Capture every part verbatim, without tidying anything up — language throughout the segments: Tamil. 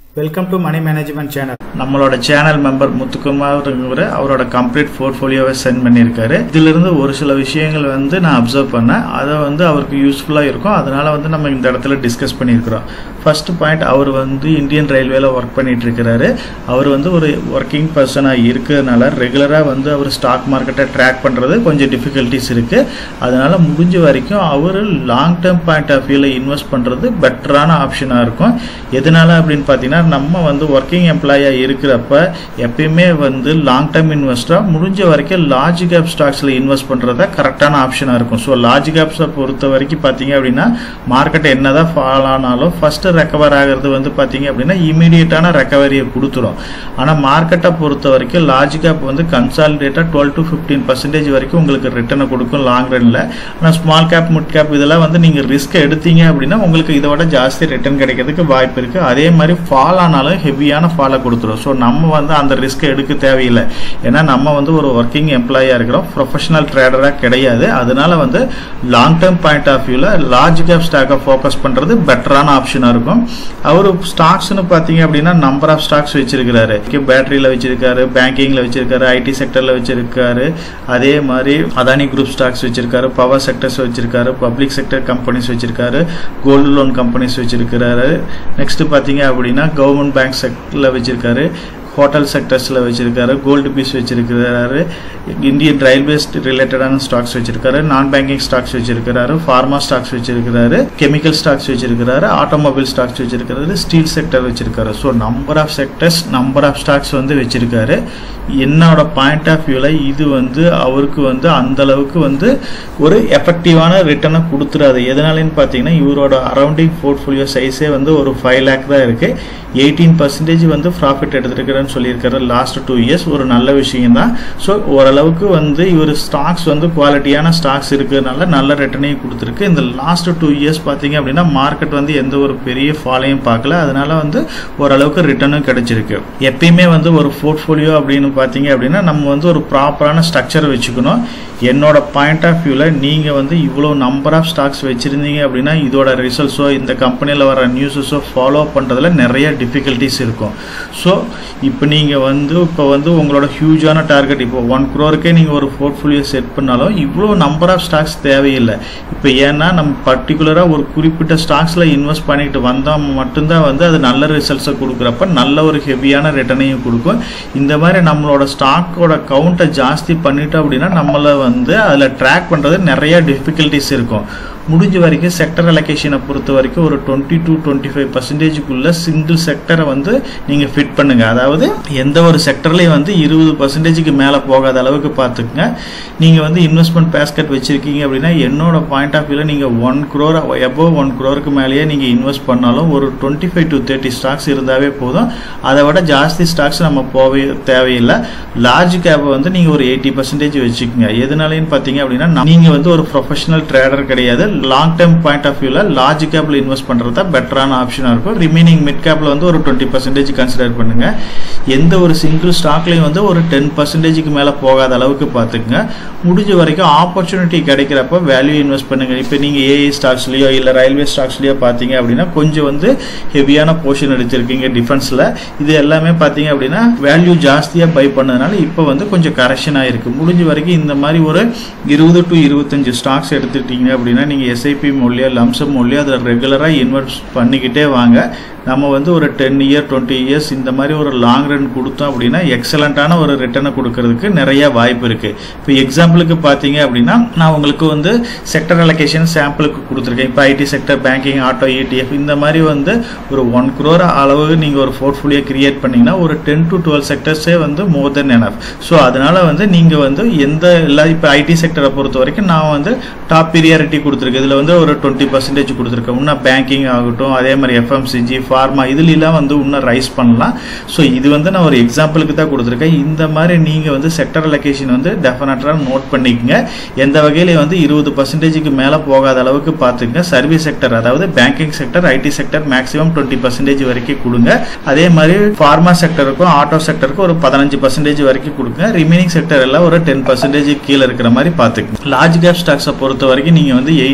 Welcome to money management channel. நம்மளோட சேனல் மெம்பர் முத்துக்குமார் அவரோட கம்ப்ளீட் போர்ட்ஃபோலியோவை சென்ட் பண்ணியிருக்காரு. இதிலிருந்து ஒரு சில விஷயங்கள் வந்து நான் அப்சர்வ் பண்ணேன். அதை வந்து அவருக்கு யூஸ்ஃபுல்லாக இருக்கும். அதனால வந்து நம்ம இந்த இடத்துல டிஸ்கஸ் பண்ணியிருக்கிறோம். ஃபர்ஸ்ட் பாயிண்ட், அவர் வந்து இந்தியன் ரயில்வேல ஒர்க் பண்ணிட்டு இருக்கிறாரு. அவர் வந்து ஒரு ஒர்க்கிங் பர்சனாக இருக்கிறதுனால ரெகுலராக வந்து அவர் ஸ்டாக் மார்க்கெட்டை ட்ராக் பண்ணுறது கொஞ்சம் டிஃபிகல்ட்டிஸ் இருக்குது. அதனால முடிஞ்ச வரைக்கும் அவர் லாங் டேர்ம் பாயிண்ட் ஆஃப் வியூவில் இன்வெஸ்ட் பண்ணுறது பெட்டரான ஆப்ஷனாக இருக்கும். எதனால அப்படின்னு பார்த்தீங்கன்னா, நம்ம வந்து ஒர்க்கிங் எம்ப்ளாயா இருக்கிறப்ப எப்பயுமே வந்து லாங் டேர்ம் இன்வெஸ்டரா முடிஞ்ச வரைக்கும் லார்ஜ் கேப் ஸ்டாக்ஸ்ல இன்வெஸ்ட் பண்றதா கரெக்டான ஆப்ஷனா இருக்கும். ஸோ லார்ஜ் கேப்ஸை பொறுத்த வரைக்கும் பார்த்தீங்க அப்படின்னா, மார்க்கெட் என்னதான் ஃபால் ஆனாலும் ஃபர்ஸ்ட் ரெக்கவர் ஆகிறது வந்து பார்த்தீங்க அப்படின்னா இமீடியட்டான ரெக்கவரியை கொடுத்துரும். ஆனால் மார்க்கெட்டை பொறுத்த வரைக்கும் லார்ஜ் கேப் வந்து கன்சாலிடேட்டா டுவெல் டு ஃபிஃப்டீன் பர்சன்டேஜ் வரைக்கும் உங்களுக்கு ரிட்டர்னை கொடுக்கும் லாங் ரன்ல. ஆனால் ஸ்மால் கேப் மிட் கேப் இதெல்லாம் வந்து நீங்க ரிஸ்க் எடுத்தீங்க அப்படின்னா உங்களுக்கு இதோட ஜாஸ்தி ரிட்டர்ன் கிடைக்கிறதுக்கு வாய்ப்பு இருக்கு. அதே மாதிரி ஃபால் ஆனாலும் ஹெவியான ஃபாலை கொடுத்துரும். ஸோ நம்ம வந்து அந்த ரிஸ்க் எடுக்க தேவையில்லை. ஏன்னா நம்ம வந்து ஒரு ஒர்க்கிங் எம்ப்ளாயா இருக்கிறோம், ப்ரொஃபஷனல் ட்ரேடரா கிடையாது. அதனால வந்து லாங் டேர்ம் பாயிண்ட் ஆஃப் வியூல லார்ஜ் கேப் ஸ்டாக்கை ஃபோக்கஸ் பண்றது பெட்டரான ஆப்ஷனா இருக்கும். அவரு ஸ்டாக்ஸ்னு பார்த்தீங்க அப்படின்னா நம்பர் ஆஃப் ஸ்டாக்ஸ் வச்சிருக்கிறாரு. பேட்டரியில வச்சிருக்காரு, பேங்கிங்ல வச்சிருக்காரு, ஐடி செக்டர்ல வச்சிருக்காரு, அதே மாதிரி அதானி குரூப் ஸ்டாக்ஸ் வச்சிருக்காரு, பவர் செக்டர்ஸ் வச்சிருக்காரு, பப்ளிக் செக்டர் கம்பெனிஸ் வச்சிருக்காரு, கோல்டு லோன் கம்பெனிஸ் வச்சிருக்காரு. நெக்ஸ்ட் பார்த்தீங்க அப்படின்னா கவர்மெண்ட் பேங்க் செக்டர்ல வச்சிருக்காரு, ஹோட்டல் செக்டர்ஸ்ல வச்சிருக்காரு, கோல்டு பீஸ் வச்சிருக்காரு, இந்தியன் ரயில்வேஸ் ரிலேட்டடான ஸ்டாக்ஸ் வச்சிருக்காரு, நான் பேங்கிங் ஸ்டாக்ஸ் வச்சிருக்காரு, ஃபார்மா ஸ்டாக்ஸ் வச்சிருக்காரு, கெமிக்கல் ஸ்டாக்ஸ் வச்சிருக்காரு, ஆட்டோமொபைல் ஸ்டாக்ஸ் வச்சிருக்காரு, ஸ்டீல் செக்டர் வச்சிருக்காரு. So number of sectors, number of stocks வந்து வச்சிருக்காரு. என்னோட பாயிண்ட் ஆஃப் வியூல இது வந்து அவருக்கு வந்து அந்த அளவுக்கு வந்து ஒரு எஃபெக்டிவான ரிட்டர்னை கொடுத்துறாது. எதனாலன்னு பார்த்தீங்கன்னா, இவரோட அரௌண்டிங் போர்ட்ஃபோலியோ சைஸே வந்து ஒரு ஃபைவ் லேக் தான் இருக்கு. எயிட்டீன் பர்சன்டேஜ் வந்து ப்ராஃபிட் எடுத்திருக்கிறேன்னு சொல்லியிருக்காரு லாஸ்ட் டூ இயர்ஸ். ஒரு நல்ல விஷயம் தான். ஸோ ஓரளவுக்கு வந்து இவர் ஸ்டாக்ஸ் வந்து குவாலிட்டியான ஸ்டாக்ஸ் இருக்கிறதுனால நல்ல ரிட்டர்னையும் கொடுத்துருக்கு. இந்த லாஸ்ட் டூ இயர்ஸ் பார்த்தீங்க அப்படின்னா மார்க்கெட் வந்து எந்த ஒரு பெரிய ஃபாலையும் பார்க்கல. அதனால வந்து ஓரளவுக்கு ரிட்டர்னும் கிடைச்சிருக்கு. எப்பயுமே வந்து ஒரு போர்ட்ஃபோலியோ அப்படின்னு பார்த்தீங்க அப்படின்னா நம்ம வந்து ஒரு ப்ராப்பரான ஸ்ட்ரக்சர் வச்சுக்கணும். என்னோட பாயிண்ட் ஆஃப் வியூல நீங்க வந்து இவ்வளோ நம்பர் ஆஃப் ஸ்டாக்ஸ் வச்சிருந்தீங்க அப்படின்னா இதோட ரிசல்ட்ஸோ இந்த கம்பெனியில் வர நியூஸஸோ ஃபாலோ பண்ணுறதுல நிறைய டிஃபிகல்ட்டிஸ் இருக்கும். ஸோ இப்போ நீங்கள் வந்து இப்போ வந்து உங்களோட ஹியூஜான டார்கெட் இப்போ ஒன் க்ரோருக்கே நீங்கள் ஒரு போர்ட்ஃபோலியோ செட் பண்ணாலும் இவ்வளோ நம்பர் ஆஃப் ஸ்டாக்ஸ் தேவையில்லை. இப்போ ஏன்னா நம்ம பர்டிகுலராக ஒரு குறிப்பிட்ட ஸ்டாக்ஸில் இன்வெஸ்ட் பண்ணிட்டு வந்தால் மட்டும்தான் வந்து அது நல்ல ரிசல்ட்ஸை கொடுக்குறப்ப நல்ல ஒரு ஹெவியான ரிட்டர்னையும் கொடுக்கும். இந்த மாதிரி நம்மளோட ஸ்டாக்கோட கவுண்ட்டை ஜாஸ்தி பண்ணிட்டோம் அப்படின்னா நம்மளை வந்து அதில் ட்ராக் பண்ணுறது நிறைய டிஃபிகல்ட்டிஸ் இருக்கும். முடிஞ்ச வரைக்கும் செக்டர் அலோகேஷனை பொறுத்த வரைக்கும் ஒரு டுவெண்ட்டி டு டுவெண்ட்டி ஃபைவ் பர்சன்டேஜுக்குள்ள சிங்கிள் செக்டரை வந்து நீங்க ஃபிட் பண்ணுங்க. அதாவது எந்த ஒரு செக்டர்லையும் வந்து இருபது பர்சன்டேஜுக்கு மேலே போகாத அளவுக்கு பார்த்துக்குங்க. நீங்க வந்து இன்வெஸ்ட்மெண்ட் பேஸ்கெட் வச்சிருக்கீங்க அப்படின்னா என்னோட பாயிண்ட் ஆஃப் வியூல நீங்க ஒன் குரோர் எபோவ் ஒன் குரோருக்கு மேலேயே நீங்க இன்வெஸ்ட் பண்ணாலும் ஒரு twenty five to thirty stocks இருந்தாவே போதும். அதை விட ஜாஸ்தி ஸ்டாக்ஸ் நம்ம போவே தேவையில்லை. லார்ஜ் கேப் வந்து நீங்க ஒரு எயிட்டி பர்சன்டேஜ் வச்சுக்கோங்க. எதனாலன்னு பார்த்தீங்க அப்படின்னா நீங்க வந்து ஒரு ப்ரொஃபஷனல் ட்ரேடர் கிடையாது. லாங் டேர்ம் பாயிண்ட் ஆஃப் வியூல லார்ஜ் கேப்ல இன்வெஸ்ட் பண்றதா பெட்டரான ஆப்ஷனா இருக்கும். ரிமைனிங் மிட் கேப்ல வந்து ஒரு டுவெண்ட்டி பர்சன்டேஜ் கன்சிடர் பண்ணுங்க. எந்த ஒரு சிங்கிள் ஸ்டாக்லயும் வந்து ஒரு டென் பர்சன்டேஜுக்கு மேல போகாத அளவுக்கு பாத்துக்குங்க. முடிஞ்ச வரைக்கும் ஆப்பர்ச்சுனிட்டி கிடைக்கிறப்ப வேல்யூ இன்வெஸ்ட் பண்ணுங்க. இப்போ நீங்க ஏஐ ஸ்டாக்ஸ்லயோ இல்ல ரயில்வே ஸ்டாக்ஸ்லயோ பாத்தீங்க அப்படின்னா கொஞ்சம் வந்து ஹெவியான போர்ஷன் எடுத்திருக்கீங்க டிஃபென்ஸ்ல. இது எல்லாமே பாத்தீங்க அப்படின்னா வேல்யூ ஜாஸ்தியா பை பண்ணதுனால இப்போ வந்து கொஞ்சம் கரெக்ஷன் ஆயிருக்கு. முடிஞ்ச வரைக்கும் இந்த மாதிரி ஒரு இருபது டு இருபத்தஞ்சு ஸ்டாக்ஸ் எடுத்துட்டீங்க அப்படின்னா நீங்க எஸ்ஐபி மூலியா லம்சம் மூலியா அதில் ரெகுலராக இன்வெஸ்ட் பண்ணிக்கிட்டே வாங்க. நம்ம வந்து ஒரு டென் இயர் டுவெண்ட்டி இயர்ஸ் இந்த மாதிரி ஒரு லாங் ரன் கொடுத்தோம் அப்படின்னா எக்ஸலண்டான ஒரு ரிட்டர்னை கொடுக்கறதுக்கு நிறைய வாய்ப்பு இருக்கு. இப்போ எக்ஸாம்பிளுக்கு பார்த்தீங்க அப்படின்னா நான் உங்களுக்கு வந்து செக்டர் அலோகேஷன் சாம்பிளுக்கு கொடுத்துருக்கேன். இப்போ IT sector, banking, auto, ETF இந்த மாதிரி வந்து ஒரு ஒன் குரோர் அளவு நீங்கள் ஒரு போர்ட்ஃபோலியோ கிரியேட் பண்ணீங்கன்னா ஒரு டென் டு டுவெல் செக்டர்ஸே வந்து மோர் தென் எனஃப். ஸோ அதனால வந்து நீங்கள் வந்து எந்த இல்லை இப்போ ஐடி செக்டரை பொறுத்த வரைக்கும் நான் வந்து டாப் ப்ரியாரிட்டி கொடுத்துருக்கேன். இதில் வந்து ஒரு டுவெண்ட்டி பர்சன்டேஜ் கொடுத்துருக்கேன். இன்னும் பேங்கிங் ஆகட்டும், அதே மாதிரி எஃப்எம்சிஜி, ஃபார்மா இதுலாம் வந்து இன்னும் ரைஸ் பண்ணலாம். ஸோ இது வந்து நான் ஒரு எக்ஸாம்பிளுக்கு தான் கொடுத்துருக்கேன். இந்த மாதிரி நீங்கள் வந்து செக்டர் அலோகேஷன் வந்து டெஃபினட்டாக நோட் பண்ணிக்கங்க. எந்த வகையில வந்து இருபது பர்சன்டேஜுக்கு மேலே போகாத அளவுக்கு பார்த்துங்க. சர்வீஸ் செக்டர் அதாவது banking sector, IT sector maximum twenty percentage வரைக்கும் கொடுங்க. அதே மாதிரி ஃபார்மா செக்டருக்கும் ஆட்டோ செக்டருக்கும் ஒரு பதினஞ்சு பர்சன்டேஜ் வரைக்கும் கொடுங்க. ரிமைனிங் செக்டர் எல்லாம் ஒரு டென் பர்சன்டேஜ் கீழே இருக்கிற மாதிரி பார்த்துக்கங்க. லார்ஜ் கேப் ஸ்டாக்ஸை பொறுத்த வரைக்கும் நீங்கள் வந்து எயிட்டி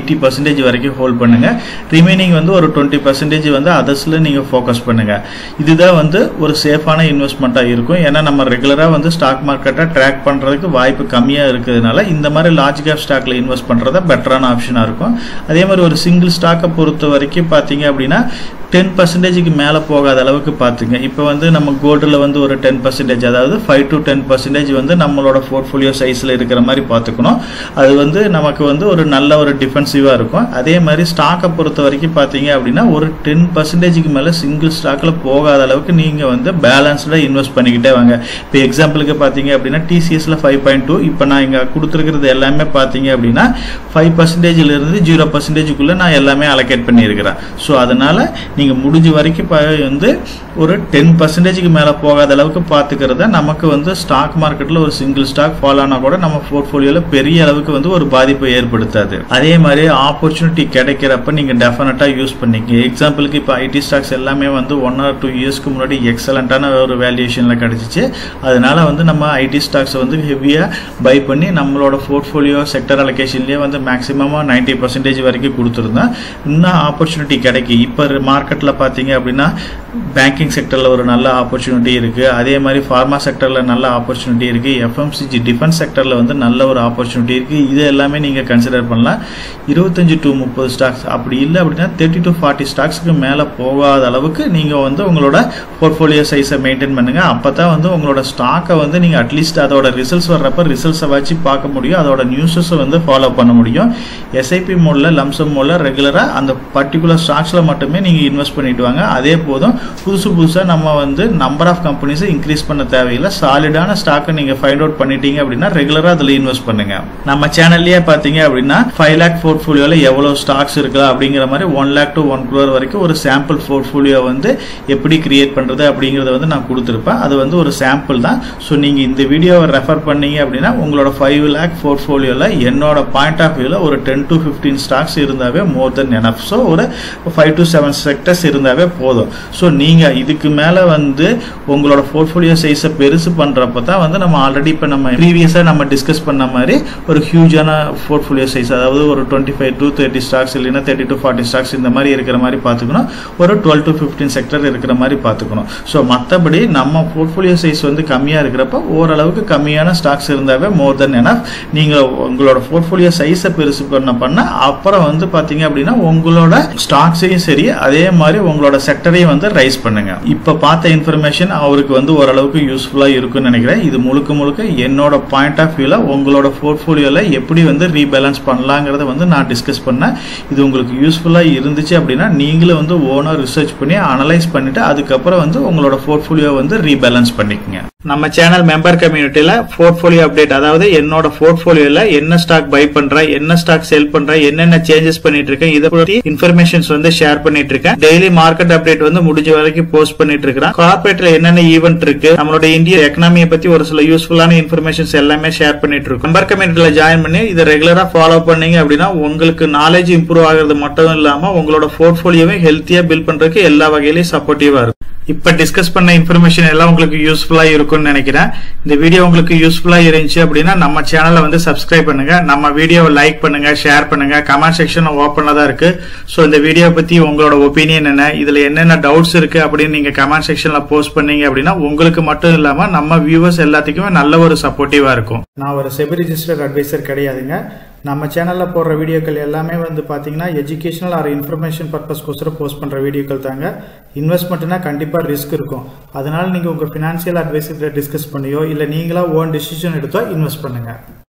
எயிட்டி பர்சன்டேஜ் வரைக்கும் ஹோல்ட் பண்ணுங்க. ரிமைனிங் வந்து ஒரு டுவெண்ட்டி பர்சன்டேஜ் வந்து அதர்ஸ்ல நீங்க ஃபோக்கஸ் பண்ணுங்க. இதுதான் வந்து ஒரு சேஃபான இன்வெஸ்ட்மெண்ட்டா இருக்கும். ஏன்னா நம்ம ரெகுலரா வந்து ஸ்டாக் மார்க்கெட்டை ட்ராக் பண்றதுக்கு வாய்ப்பு கம்மியா இருக்கிறதுனால இந்த மாதிரி லார்ஜ் கேப் ஸ்டாக்ல இன்வெஸ்ட் பண்றத பெட்டரான ஆப்ஷனா இருக்கும். அதே மாதிரி ஒரு சிங்கிள் ஸ்டாக்கை பொறுத்த வரைக்கும் பாத்தீங்க அப்படின்னா டென் பர்சன்டேஜுக்கு மேலே போகாத அளவுக்கு பார்த்துங்க. இப்போ வந்து நம்ம கோல்டில் வந்து ஒரு டென் பர்சன்டேஜ் அதாவது ஃபைவ் டு டென் பர்சன்டேஜ் வந்து நம்மளோட போர்ட்ஃபோலியோ சைஸில் இருக்கிற மாதிரி பார்த்துக்கணும். அது வந்து நமக்கு வந்து ஒரு நல்ல ஒரு டிஃபென்சிவாக இருக்கும். அதே மாதிரி ஸ்டாக்கை பொறுத்த வரைக்கும் பார்த்தீங்க அப்படின்னா ஒரு டென் பர்சன்டேஜுக்கு மேலே சிங்கிள் ஸ்டாக்கில் போகாத அளவுக்கு நீங்கள் வந்து பேலன்ஸ்டாக இன்வெஸ்ட் பண்ணிக்கிட்டே வாங்க. இப்போ எக்ஸாம்பிளுக்கு பார்த்தீங்க அப்படின்னா டிசிஎஸ்ல ஃபைவ் பாயிண்ட் டூ இப்போ நான் இங்கே கொடுத்துருக்கிறது எல்லாமே பார்த்தீங்க அப்படின்னா ஃபைவ் பர்சன்டேஜிலிருந்து ஜீரோ பர்சன்டேஜுக்குள்ளே நான் எல்லாமே அலோகேட் பண்ணியிருக்கிறேன். ஸோ அதனால் நீங்கள் முடிஞ்ச வரைக்கும் வந்து ஒரு டென் பர்சன்டேஜுக்கு மேலே போகாத அளவுக்கு பார்த்துக்கிறத நமக்கு வந்து ஸ்டாக் மார்க்கெட்டில் ஒரு சிங்கிள் ஸ்டாக் ஃபால் ஆனால் கூட நம்ம போர்ட்ஃபோலியோவில் பெரிய அளவுக்கு வந்து ஒரு பாதிப்பை ஏற்படுத்தாது. அதே மாதிரி ஆப்பர்ச்சுனிட்டி கிடைக்கிறப்ப நீங்கள் டெஃபினட்டாக யூஸ் பண்ணிக்க. எக்ஸாம்பிளுக்கு இப்போ ஐடி ஸ்டாக்ஸ் எல்லாமே வந்து ஒன் ஆர் டூ இயர்ஸ்க்கு முன்னாடி எக்ஸலண்ட்டான ஒரு வேல்யூஷனில் கிடச்சிச்சு. அதனால வந்து நம்ம ஐடி ஸ்டாக்ஸை வந்து ஹெவியாக பை பண்ணி நம்மளோட போர்ட்ஃபோலியோ செக்டர் அலோகேஷன்லேயே வந்து மேக்ஸிமமாக நைன்டி பர்சன்டேஜ் வரைக்கும் கொடுத்துருந்தோம். இன்னும் ஆப்பர்ச்சுனிட்டி கிடைக்கும். இப்போ மார்க்கெட்டில் பார்த்தீங்க அப்படின்னா பேங்கிங் செக்டரில் ஒரு நல்ல ஆப்பர்ச்சுனிட்டி இருக்குது. அதே மாதிரி ஃபார்மா செக்டரில் நல்ல ஆப்பர்ச்சுனிட்டி இருக்குது. எஃப்எம்சிஜி டிஃபென்ஸ் செக்டரில் வந்து நல்ல ஒரு ஆப்பர்ச்சுனிட்டி இருக்குது. இது எல்லாமே நீங்கள் கன்சிடர் பண்ணலாம். இருபத்தஞ்சு டு முப்பது ஸ்டாக்ஸ் அப்படி இல்லை அப்படின்னா தேர்ட்டி டு ஃபார்ட்டி ஸ்டாக்ஸ்க்கு மேலே போகாத அளவுக்கு நீங்கள் வந்து உங்களோட போர்ட்ஃபோலியோ சைஸை மெயின்டைன் பண்ணுங்கள். அப்போ தான் வந்து உங்களோட ஸ்டாக்கை வந்து நீங்கள் அட்லீஸ்ட் அதோட ரிசல்ட்ஸ் வர்றப்ப ரிசல்ட்ஸை வச்சு பார்க்க முடியும். அதோட நியூஸஸை வந்து ஃபாலோ பண்ண முடியும். எஸ்ஐபி மோடில் லம்சம் மோடில் ரெகுலராக அந்த பர்டிகுலர் ஸ்டாக்ஸில் மட்டுமே நீங்கள் இன்வெஸ்ட் பண்ணிட்டு வாங்க. அதே போதும் புதுசு புதுசாக நம்ம வந்து நம்பர் ஆஃப் கம்பெனிஸை இன்க்ரீஸ் பண்ண தேவையில்லை. சாலிடான ஸ்டாக்கை நீங்கள் ஃபைண்ட் அவுட் பண்ணிட்டீங்க அப்படின்னா ரெகுலராக அதில் இன்வெஸ்ட் பண்ணுங்க. நம்ம சேனல்லேயே பார்த்தீங்க அப்படின்னா ஃபைவ் லேக் போர்ட்ஃபோலியோவில் எவ்வளோ ஸ்டாக்ஸ் இருக்கலாம் அப்படிங்கிற மாதிரி one lakh to one crore வரைக்கும் ஒரு சாம்பிள் போர்ட்ஃபோலியோ வந்து எப்படி கிரியேட் பண்ணுறது அப்படிங்கிறத வந்து நான் கொடுத்துருப்பேன். அது வந்து ஒரு சாம்பிள் தான். ஸோ நீங்கள் இந்த வீடியோவை ரெஃபர் பண்ணீங்க அப்படின்னா உங்களோட ஃபைவ் லேக் போர்ட்ஃபோலியோவில் என்னோட பாயிண்ட் ஆஃப் வியூவில் ஒரு டென் டு ஃபிஃப்டீன் ஸ்டாக்ஸ் இருந்தாவே மோர் தென் எனஃப். ஸோ ஒரு ஃபைவ் டு செவன் செக்டர்ஸ் இருந்தாவே போதும். ஸோ நீங்கள் இதுக்கு மேலே வந்து உங்களோட போர்ட்ஃபோலியோ சைஸை பெருசு பண்ணுறப்ப தான் வந்து நம்ம ஆல்ரெடி இப்போ நம்ம ப்ரீவியஸாக நம்ம டிஸ்கஸ் பண்ண மாதிரி ஒரு ஹியூஜான போர்ட்ஃபோலியோ சைஸ் அதாவது ஒரு twenty five to thirty stocks இல்லைன்னா தேர்ட்டி டு ஃபார்ட்டி ஸ்டாக்ஸ் இந்த மாதிரி இருக்கிற மாதிரி பார்த்துக்கணும். ஒரு டுவெல் டு ஃபிஃப்டீன் செக்டர் இருக்கிற மாதிரி பார்த்துக்கணும். ஸோ மற்றபடி நம்ம போர்ட்ஃபோலியோ சைஸ் வந்து கம்மியாக இருக்கிறப்ப ஓரளவுக்கு கம்மியான ஸ்டாக்ஸ் இருந்தாவே மோர் தென் எனஃப். நீங்கள் உங்களோட போர்ட்ஃபோலியோ சைஸை பெருசு பண்ண பண்ண அப்புறம் வந்து பார்த்தீங்க அப்படின்னா உங்களோட ஸ்டாக்ஸையும் சரி அதே மாதிரி உங்களோட செக்டரையும் வந்து ரைஸ் பண்ணுங்க. இப்ப பார்த்த இன்ஃபர்மேஷன் அவருக்கு வந்து ஓரளவுக்கு யூஸ்ஃபுல்லா இருக்கும்னு நினைக்கிறேன். இது முழுக்க முழுக்க என்னோட பாயிண்ட் ஆஃப் வியூல உங்களோட போர்ட்ஃபோலியோல எப்படி வந்து ரீபேலன்ஸ் பண்ணலாங்கிறத வந்து நான் டிஸ்கஸ் பண்ணேன். இது உங்களுக்கு யூஸ்ஃபுல்லா இருந்துச்சு அப்படின்னா நீங்களும் வந்து ஓனா ரிசர்ச் பண்ணி அனலைஸ் பண்ணிட்டு அதுக்கப்புறம் வந்து உங்களோட போர்ட்ஃபோலியோ வந்து ரீபேலன்ஸ் பண்ணிக்கங்க. நம்ம சேனல் மெம்பர் கம்யூனிட்டியில போர்ட்ஃபோலியோ அப்டேட் அதாவது என்னோட போர்ட்ஃபோலியோல என்ன ஸ்டாக் பை பண்றேன், என்ன ஸ்டாக் செல் பண்றேன், என்னென்ன சேஞ்சஸ் பண்ணிட்டு இருக்கேன், இதை பத்தி இன்ஃபர்மேஷன்ஸ் வந்து ஷேர் பண்ணிட்டு இருக்கேன். டெய்லி மார்க்கெட் அப்டேட் வந்து முடிஞ்ச வரைக்கும் போஸ்ட் பண்ணிட்டு இருக்கேன். கார்பரேட்ல என்னென்ன ஈவென்ட் இருக்கு, நம்மளோட இந்திய எக்கனாமியை பத்தி ஒரு சில யூஸ்ஃபுல்லான இன்ஃபர்மேஷன்ஸ் எல்லாமே ஷேர் பண்ணிட்டு இருக்கோம். மெம்பர் கம்யூனிட்டியில ஜாயின் பண்ணி இதை ரெகுலரா ஃபாலோ பண்ணீங்க அப்படின்னா உங்களுக்கு நாலேஜ் இம்ப்ரூவ் ஆகிறது மட்டும் இல்லாம உங்களோட போர்ட்ஃபோலியோவை ஹெல்த்தியா பில்ட் பண்றதுக்கு எல்லா வகையிலையும் சப்போர்ட்டிவா இருக்கும். இப்ப டிஸ்கஸ் பண்ண இன்ஃபர்மேஷன் எல்லாம் உங்களுக்கு யூஸ்ஃபுல்லா இருக்கும்னு நினைக்கிறேன். இந்த வீடியோ உங்களுக்கு யூஸ்ஃபுல்லா இருந்துச்சு அப்படின்னா நம்ம சேனலை வந்து சப்ஸ்கிரைப் பண்ணுங்க, நம்ம வீடியோவை லைக் பண்ணுங்க, ஷேர் பண்ணுங்க. கமெண்ட் செக்ஷன் ஓப்பனா தான் இருக்கு. சோ இந்த வீடியோ பத்தி உங்களோட ஒப்பீனியன் என்ன, இதுல என்னென்ன டவுட்ஸ் இருக்கு அப்படின்னு நீங்க கமெண்ட் செக்ஷன்ல போஸ்ட் பண்ணீங்க அப்படின்னா உங்களுக்கு மட்டும் இல்லாம நம்ம வியூவர்ஸ் எல்லாத்துக்குமே நல்ல ஒரு சப்போர்ட்டிவா இருக்கும். நான் ஒரு செபி ரிஜிஸ்டர்ட் அட்வைசர் கிடையாதுங்க. நம்ம சேனலில் போடுற வீடியோக்கள் எல்லாமே வந்து பார்த்தீங்கன்னா எஜுகேஷனல் ஆர் இன்ஃபர்மேஷன் பர்பஸ்க்கோசரம் போஸ்ட் பண்ணுற வீடியோக்கள் தாங்க. இன்வெஸ்ட்மெண்ட்னா கண்டிப்பாக ரிஸ்க் இருக்கும். அதனால நீங்கள் உங்கள் ஃபினான்ஷியல் அட்வைசர்கிட்ட டிஸ்கஸ் பண்ணியோ இல்லை நீங்களா ஓன் டிசிஷன் எடுத்தோ இன்வெஸ்ட் பண்ணுங்கள்.